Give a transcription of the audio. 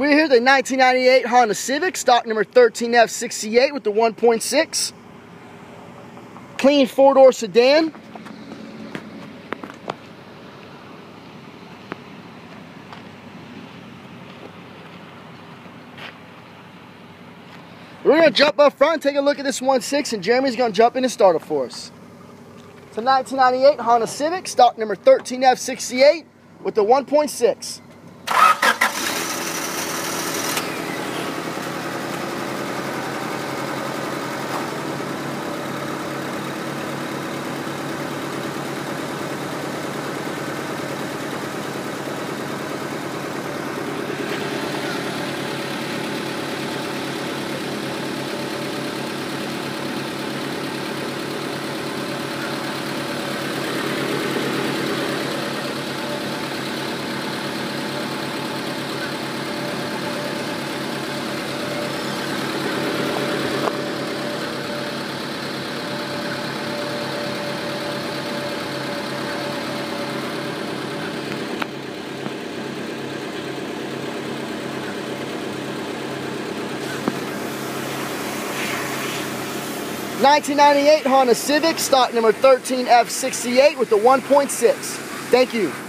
We're here at the 1998 Honda Civic, stock number 13F68 with the 1.6. Clean four-door sedan. We're going to jump up front and take a look at this 1.6, and Jeremy's going to jump in and start it for us. It's a 1998 Honda Civic, stock number 13F68 with the 1.6. '98 Honda Civic, stock number 13F68 with the 1.6. Thank you.